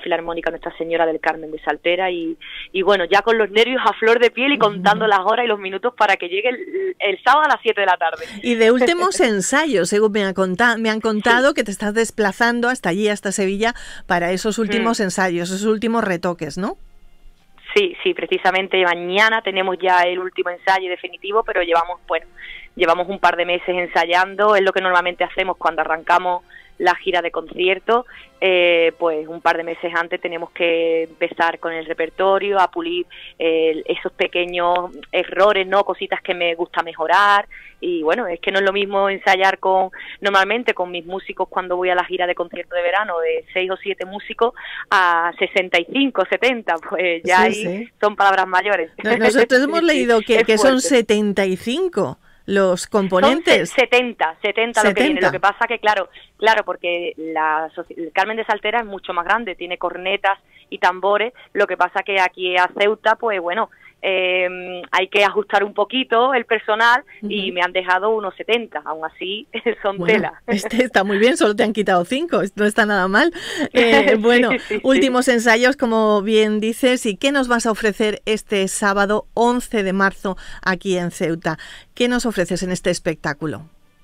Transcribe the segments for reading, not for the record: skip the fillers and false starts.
Filarmónica Nuestra Señora del Carmen de Saltera y bueno, ya con los nervios a flor de piel y contando las horas y los minutos para que llegue el sábado a las 7 de la tarde. Y de últimos ensayos, según me han contado que te estás desplazando hasta allí, hasta Sevilla, para esos últimos ensayos, esos últimos retoques, ¿no? Sí, precisamente mañana tenemos ya el último ensayo definitivo, pero llevamos un par de meses ensayando, es lo que normalmente hacemos cuando arrancamos la gira de conciertos, pues un par de meses antes tenemos que empezar con el repertorio, a pulir esos pequeños errores, ¿no? Cositas que me gusta mejorar, y bueno, es que no es lo mismo ensayar normalmente con mis músicos cuando voy a la gira de concierto de verano, de 6 o 7 músicos a 65, 70, pues ya ahí son palabras mayores. Nosotros hemos leído que son 75. Los componentes. Son 70 lo que viene. Lo que pasa que, claro, porque el Carmen de Saltera es mucho más grande, tiene cornetas y tambores. Lo que pasa que aquí a Ceuta, pues bueno, hay que ajustar un poquito el personal y me han dejado unos 70. Aún así, son tela. Está muy bien, solo te han quitado 5, no está nada mal. Bueno, últimos ensayos, como bien dices. ¿Y qué nos vas a ofrecer este sábado 11 de marzo aquí en Ceuta? ¿Qué nos ofreces en este espectáculo?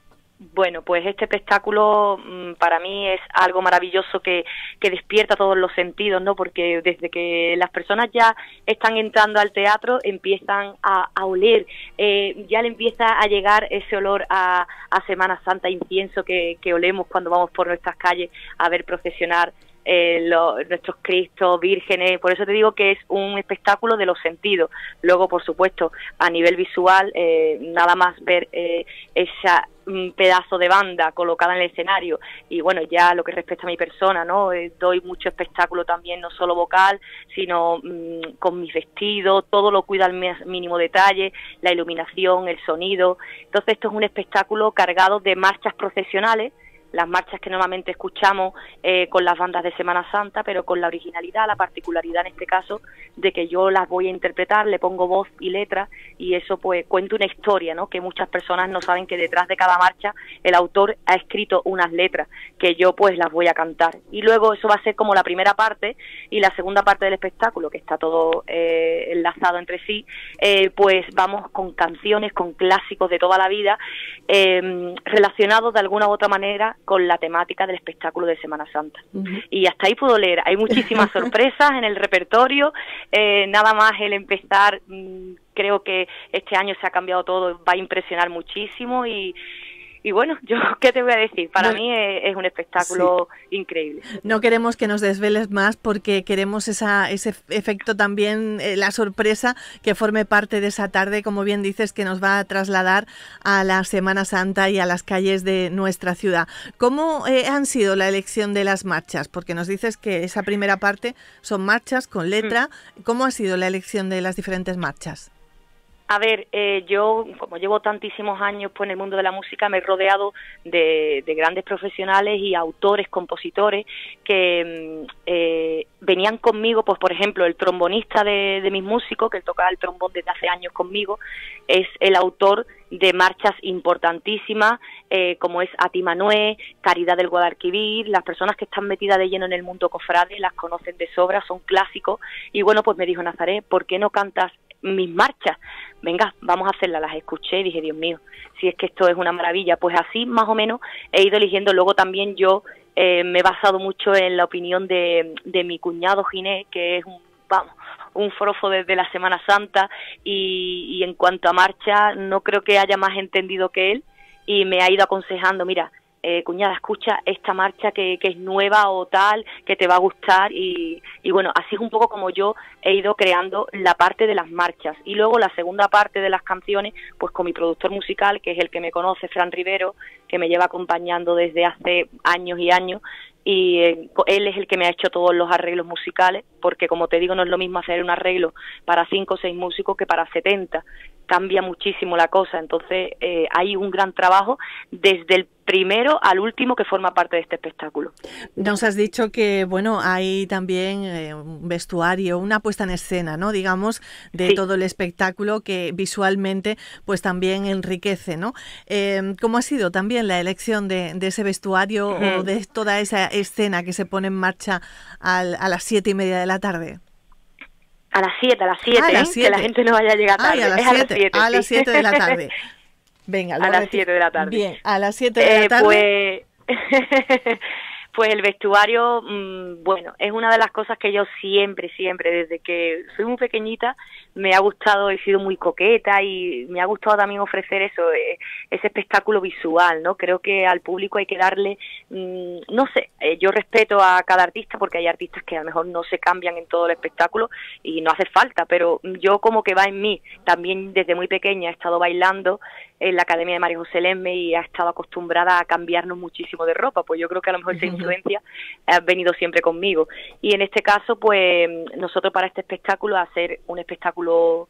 Bueno, pues este espectáculo para mí es algo maravilloso que despierta todos los sentidos, ¿no? Porque desde que las personas ya están entrando al teatro empiezan a oler, ya le empieza a llegar ese olor a Semana Santa, incienso que olemos cuando vamos por nuestras calles a ver procesionar nuestros Cristos, vírgenes. Por eso te digo que es un espectáculo de los sentidos. Luego, por supuesto, a nivel visual, nada más ver esa pedazo de banda colocada en el escenario, y bueno, ya lo que respecta a mi persona, ¿no? Doy mucho espectáculo también, no solo vocal, sino con mis vestidos, todo lo cuido al mínimo detalle, la iluminación, el sonido. Entonces esto es un espectáculo cargado de marchas procesionales, las marchas que normalmente escuchamos con las bandas de Semana Santa, pero con la originalidad, la particularidad en este caso, de que yo las voy a interpretar, le pongo voz y letra, y eso pues cuenta una historia, ¿no? Que muchas personas no saben que detrás de cada marcha el autor ha escrito unas letras, que yo pues las voy a cantar. Y luego eso va a ser como la primera parte, y la segunda parte del espectáculo, que está todo enlazado entre sí, pues vamos con canciones, con clásicos de toda la vida, relacionados de alguna u otra manera con la temática del espectáculo de Semana Santa. Y hasta ahí puedo leer. Hay muchísimas sorpresas en el repertorio, nada más el empezar, creo que este año se ha cambiado todo, va a impresionar muchísimo y bueno, yo qué te voy a decir, para mí es un espectáculo increíble. No queremos que nos desveles más porque queremos ese efecto también, la sorpresa que forme parte de esa tarde, como bien dices, que nos va a trasladar a la Semana Santa y a las calles de nuestra ciudad. ¿Cómo han sido la elección de las marchas? Porque nos dices que esa primera parte son marchas con letra. ¿Cómo ha sido la elección de las diferentes marchas? A ver, yo como llevo tantísimos años pues en el mundo de la música, me he rodeado de grandes profesionales y autores, compositores que venían conmigo, pues por ejemplo el trombonista de mis músicos, que él toca el trombón desde hace años conmigo, es el autor de marchas importantísimas como es Ati Manué, Caridad del Guadalquivir. Las personas que están metidas de lleno en el mundo cofrade las conocen de sobra, son clásicos, y bueno, pues me dijo Nazaret, ¿por qué no cantas mis marchas? Venga, vamos a hacerlas. Las escuché y dije, Dios mío, si es que esto es una maravilla. Pues así más o menos he ido eligiendo. Luego también yo me he basado mucho en la opinión de mi cuñado Ginés, que es un forofo desde la Semana Santa, y en cuanto a marcha no creo que haya más entendido que él, y me ha ido aconsejando, mira, cuñada, escucha esta marcha que es nueva o tal, que te va a gustar, y bueno, así es un poco como yo he ido creando la parte de las marchas. Y luego la segunda parte de las canciones, pues con mi productor musical, que es el que me conoce, Fran Rivero, que me lleva acompañando desde hace años y años, y él es el que me ha hecho todos los arreglos musicales, porque como te digo, no es lo mismo hacer un arreglo para 5 o 6 músicos que para 70, cambia muchísimo la cosa. Entonces hay un gran trabajo desde el primero al último que forma parte de este espectáculo. Nos has dicho que, bueno, hay también un vestuario, una puesta en escena, ¿no? Digamos, de Sí. todo el espectáculo que visualmente pues también enriquece, ¿no? ¿Cómo ha sido también la elección de ese vestuario o de toda esa escena que se pone en marcha a las 7:30 de la tarde? A las 7, Ah, a las 7. que la gente no vaya a llegar tarde. Ay, a las 7, a las 7 de la tarde. Venga, a las 7 de la tarde. Bien, a las 7 de la tarde. Pues el vestuario, bueno, es una de las cosas que yo siempre, desde que soy muy pequeñita, me ha gustado, he sido muy coqueta y me ha gustado también ofrecer eso, ese espectáculo visual, ¿no? Creo que al público hay que darle, no sé, yo respeto a cada artista porque hay artistas que a lo mejor no se cambian en todo el espectáculo y no hace falta, pero yo como que va en mí. También desde muy pequeña he estado bailando en la Academia de María José Lemme y ha estado acostumbrada a cambiarnos muchísimo de ropa, pues yo creo que a lo mejor esa influencia ha venido siempre conmigo. Y en este caso, pues nosotros para este espectáculo, hacer un espectáculo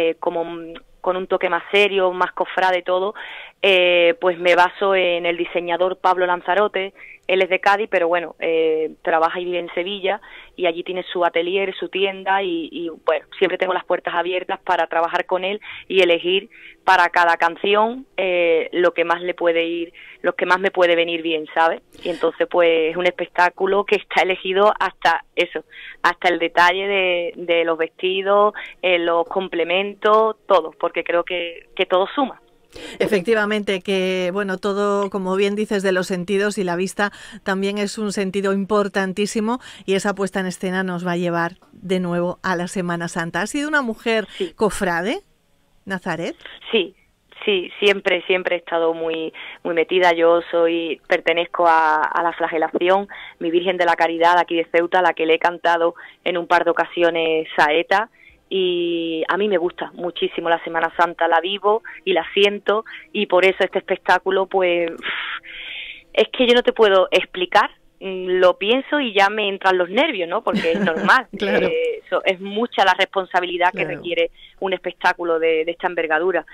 con un toque más serio, más cofrade de todo, pues me baso en el diseñador Pablo Lanzarote. Él es de Cádiz, pero bueno, trabaja y vive en Sevilla y allí tiene su atelier, su tienda y bueno, siempre tengo las puertas abiertas para trabajar con él y elegir para cada canción lo que más le puede ir, lo que más me puede venir bien, ¿sabes? Y entonces pues es un espectáculo que está elegido hasta eso, hasta el detalle de los vestidos, los complementos, todo, porque creo que todo suma. Efectivamente, que bueno, todo, como bien dices, de los sentidos, y la vista también es un sentido importantísimo, y esa puesta en escena nos va a llevar de nuevo a la Semana Santa. ¿Has sido una mujer cofrade, Nazaret? Sí, siempre he estado muy metida. Yo pertenezco a la Flagelación, mi Virgen de la Caridad aquí de Ceuta, a la que le he cantado en un par de ocasiones saeta. Y a mí me gusta muchísimo la Semana Santa, la vivo y la siento, y por eso este espectáculo, pues, es que yo no te puedo explicar, lo pienso y ya me entran los nervios, ¿no? Porque es normal, claro. Es mucha la responsabilidad que requiere un espectáculo de esta envergadura,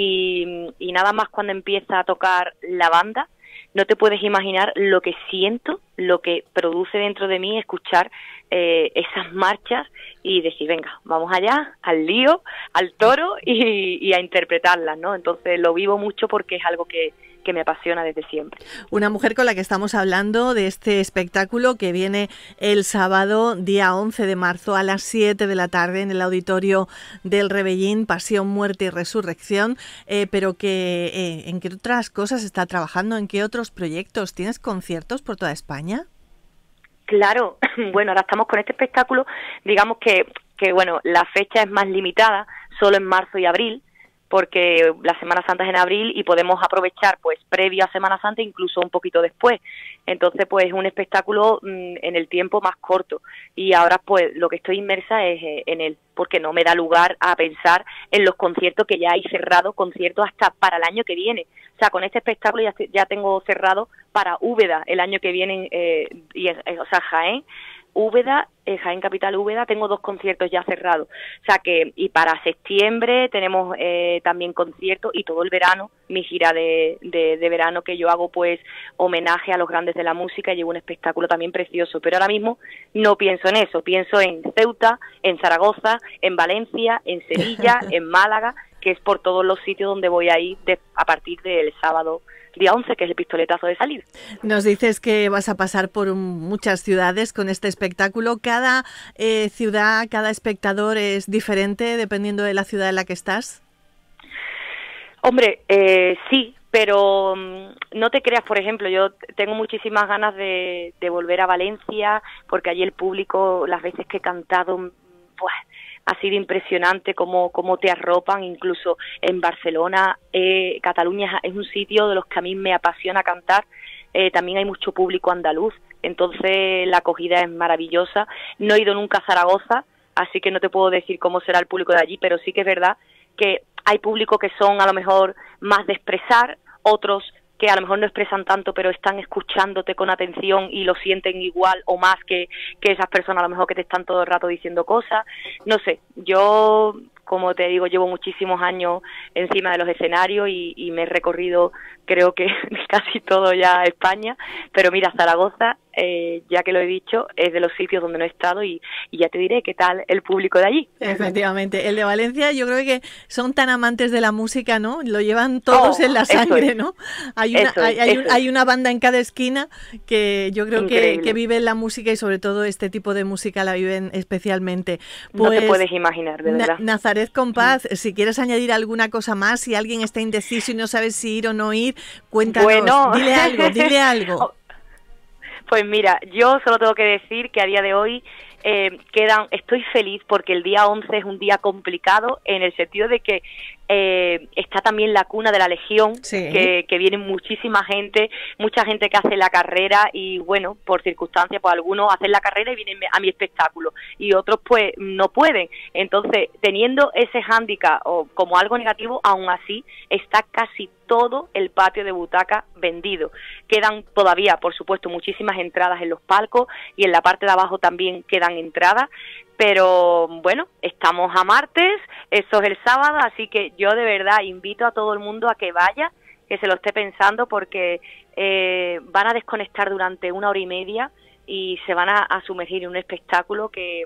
y nada más cuando empieza a tocar la banda, no te puedes imaginar lo que siento, lo que produce dentro de mí escuchar esas marchas y decir, venga, vamos allá, al lío, al toro y a interpretarlas, ¿no? Entonces lo vivo mucho porque es algo que me apasiona desde siempre. Una mujer con la que estamos hablando de este espectáculo que viene el sábado, día 11 de marzo a las 7 de la tarde en el auditorio del Rebellín, Pasión, Muerte y Resurrección, pero que ¿en qué otras cosas está trabajando? ¿En qué otros proyectos? ¿Tienes conciertos por toda España? Claro, bueno, ahora estamos con este espectáculo, digamos que bueno, la fecha es más limitada, solo en marzo y abril, porque la Semana Santa es en abril y podemos aprovechar pues previo a Semana Santa, incluso un poquito después. Entonces pues es un espectáculo en el tiempo más corto, y ahora pues lo que estoy inmersa es en él, porque no me da lugar a pensar en los conciertos que ya hay cerrado, conciertos hasta para el año que viene. O sea, con este espectáculo ya tengo cerrado para Úbeda el año que viene, o sea, Jaén, Úbeda, Jaén Capital, Úbeda, tengo 2 conciertos ya cerrados. O sea que, y para septiembre tenemos también conciertos, y todo el verano, mi gira de verano, que yo hago pues homenaje a los grandes de la música, y llevo un espectáculo también precioso. Pero ahora mismo no pienso en eso, pienso en Ceuta, en Zaragoza, en Valencia, en Sevilla, en Málaga, que es por todos los sitios donde voy a ir a partir del sábado día 11, que es el pistoletazo de salida. Nos dices que vas a pasar por muchas ciudades con este espectáculo. ¿Cada ciudad, cada espectador es diferente dependiendo de la ciudad en la que estás? Hombre, sí, pero no te creas. Por ejemplo, yo tengo muchísimas ganas de volver a Valencia, porque allí el público, las veces que he cantado, pues ha sido impresionante cómo te arropan. Incluso en Barcelona, Cataluña es un sitio de los que a mí me apasiona cantar. También hay mucho público andaluz, entonces la acogida es maravillosa. No he ido nunca a Zaragoza, así que no te puedo decir cómo será el público de allí, pero sí que es verdad que hay público que son a lo mejor más de expresar, otros que a lo mejor no expresan tanto, pero están escuchándote con atención y lo sienten igual o más que esas personas a lo mejor que te están todo el rato diciendo cosas. No sé, yo como te digo, llevo muchísimos años encima de los escenarios y me he recorrido, creo que casi todo ya España, pero mira, Zaragoza, ya que lo he dicho, es de los sitios donde no he estado y ya te diré qué tal el público de allí. Efectivamente, el de Valencia yo creo que son tan amantes de la música, ¿no? Lo llevan todos en la sangre, ¿no? Hay una banda en cada esquina que yo creo que viven la música y sobre todo este tipo de música la viven especialmente. Pues, no te puedes imaginar, de verdad. Nazaret Compaz, si quieres añadir alguna cosa más, si alguien está indeciso y no sabe si ir o no ir, cuéntanos, bueno. Dile algo. Pues mira, yo solo tengo que decir que a día de hoy estoy feliz porque el día 11 es un día complicado en el sentido de que está también la cuna de la Legión, sí, que viene mucha gente que hace la carrera y bueno, por circunstancias, pues algunos hacen la carrera y vienen a mi espectáculo y otros pues no pueden. Entonces, teniendo ese hándicap o como algo negativo, aún así está casi todo el patio de butaca vendido. Quedan todavía, por supuesto, muchísimas entradas en los palcos y en la parte de abajo también quedan entradas, pero bueno, estamos a martes, eso es el sábado, así que yo de verdad invito a todo el mundo a que vaya, que se lo esté pensando, porque van a desconectar durante 1 hora y media y se van a sumergir en un espectáculo que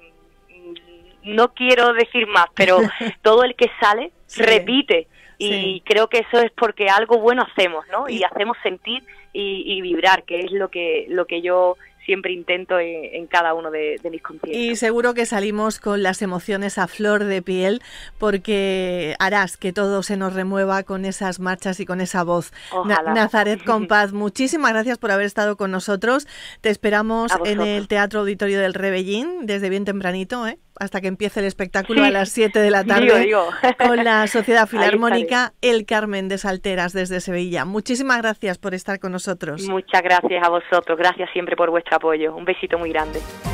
no quiero decir más, pero todo el que sale repite. Y creo que eso es porque algo bueno hacemos, ¿no? Y hacemos sentir y vibrar, que es lo que yo siempre intento en cada uno de mis conciertos. Y seguro que salimos con las emociones a flor de piel, porque harás que todo se nos remueva con esas marchas y con esa voz. Nazaret Compaz, muchísimas gracias por haber estado con nosotros. Te esperamos en el Teatro Auditorio del Rebellín desde bien tempranito, hasta que empiece el espectáculo a las 7 de la tarde con la Sociedad Filarmónica El Carmen de Salteras desde Sevilla. Muchísimas gracias por estar con nosotros. Muchas gracias a vosotros, gracias siempre por vuestro apoyo. Un besito muy grande.